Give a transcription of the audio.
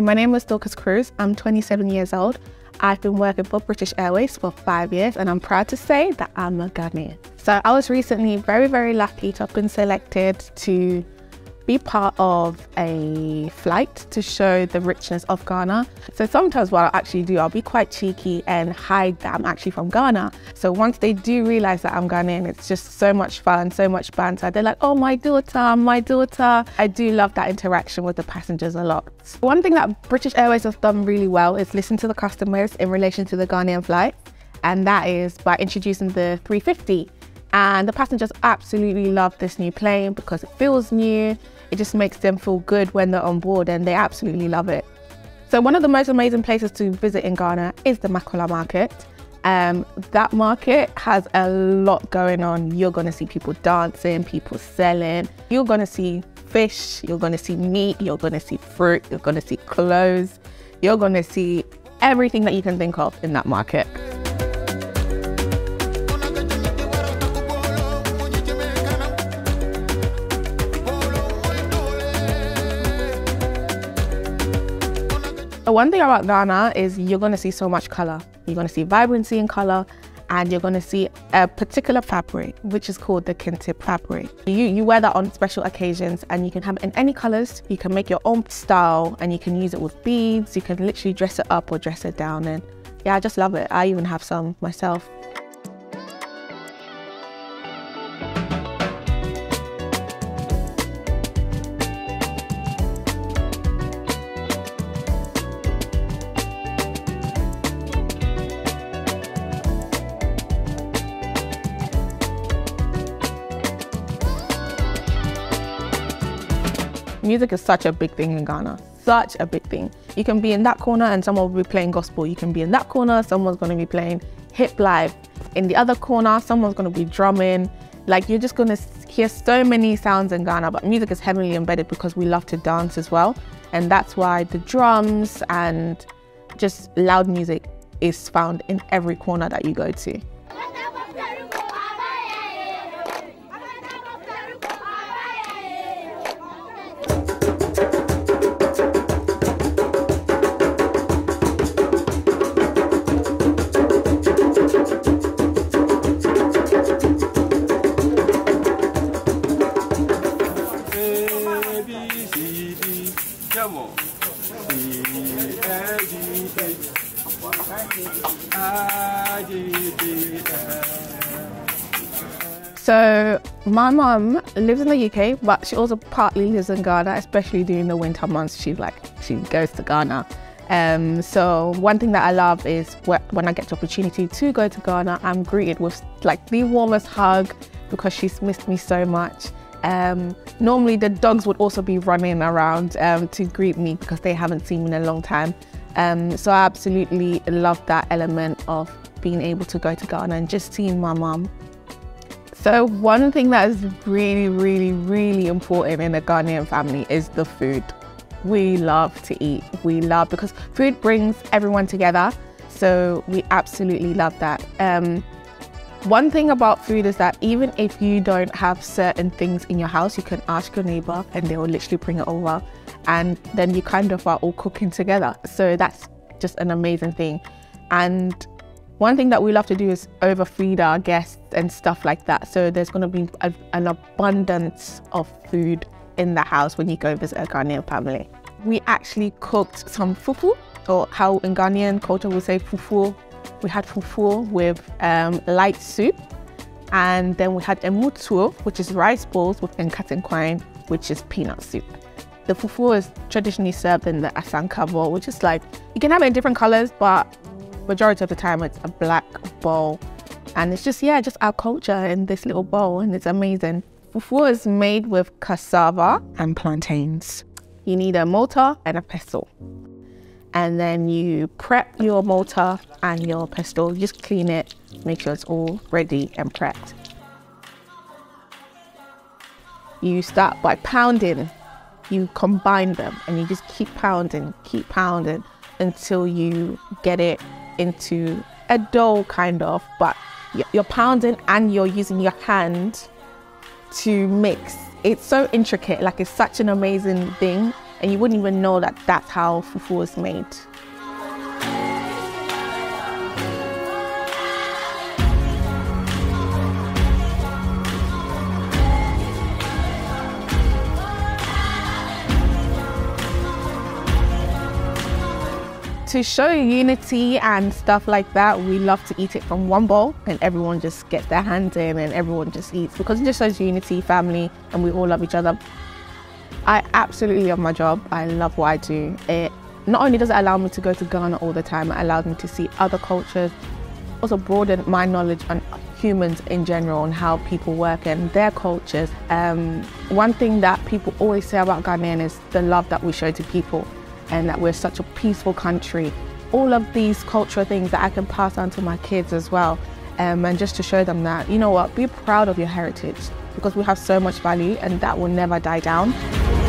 my name is Dorcas. I'm 27 years old. I've been working for British Airways for 5 years and I'm proud to say that I'm a Ghanaian. So I was recently very lucky to have been selected to be part of a flight to show the richness of Ghana. So sometimes what I'll actually do, I'll be quite cheeky and hide that I'm actually from Ghana. So once they do realize that I'm Ghanaian, it's just so much fun, so much banter. They're like, oh, my daughter, my daughter. I do love that interaction with the passengers a lot. One thing that British Airways has done really well is listen to the customers in relation to the Ghanaian flight. And that is by introducing the 350. And the passengers absolutely love this new plane because it feels new. It just makes them feel good when they're on board and they absolutely love it. So one of the most amazing places to visit in Ghana is the Makola market. That market has a lot going on. You're going to see people dancing, people selling. You're going to see fish, you're going to see meat, you're going to see fruit, you're going to see clothes. You're going to see everything that you can think of in that market. One thing about Ghana is you're going to see so much colour. You're going to see vibrancy in colour and you're going to see a particular fabric, which is called the kente fabric. You wear that on special occasions and you can have it in any colours. You can make your own style and you can use it with beads. You can literally dress it up or dress it down. And yeah, I just love it. I even have some myself. Music is such a big thing in Ghana, such a big thing. You can be in that corner and someone will be playing gospel. You can be in that corner, someone's going to be playing hip life. In the other corner, someone's going to be drumming. Like, you're just going to hear so many sounds in Ghana, but music is heavily embedded because we love to dance as well. And that's why the drums and just loud music is found in every corner that you go to. So my mum lives in the UK, but she also partly lives in Ghana, especially during the winter months. She goes to Ghana. So one thing that I love is when I get the opportunity to go to Ghana, I'm greeted with like the warmest hug because she's missed me so much. Normally the dogs would also be running around to greet me because they haven't seen me in a long time. So I absolutely love that element of being able to go to Ghana and just seeing my mum. So one thing that is really important in a Ghanaian family is the food. We love to eat. We love, because food brings everyone together. So we absolutely love that. One thing about food is that even if you don't have certain things in your house, you can ask your neighbor and they will literally bring it over. And then you kind of are all cooking together. So that's just an amazing thing. And one thing that we love to do is overfeed our guests and stuff like that. So there's going to be an abundance of food in the house when you go visit a Ghanaian family. We actually cooked some fufu, or how in Ghanaian culture we say fufu. We had fufu with light soup, and then we had emutuo, which is rice balls with nkatenkwan, which is peanut soup. The fufu is traditionally served in the asanka bowl, which is like, you can have it in different colors, but majority of the time it's a black bowl. And it's just, yeah, just our culture in this little bowl, and it's amazing. Fufu is made with cassava and plantains. You need a mortar and a pestle. And then you prep your mortar and your pestle, just clean it, make sure it's all ready and prepped. You start by pounding, you combine them, and you just keep pounding until you get it into a dough kind of, but you're pounding and you're using your hand to mix. It's so intricate, like it's such an amazing thing. and you wouldn't even know that that's how fufu is made. To show unity and stuff like that, we love to eat it from one bowl and everyone just gets their hands in and everyone just eats, because it just shows unity, family, and we all love each other. I absolutely love my job. I love what I do. It not only does it allow me to go to Ghana all the time, it allows me to see other cultures, also broaden my knowledge on humans in general and how people work and their cultures. One thing that people always say about Ghanaian is the love that we show to people, and that we're such a peaceful country. All of these cultural things that I can pass on to my kids as well, and just to show them that, you know what, be proud of your heritage, because we have so much value and that will never die down.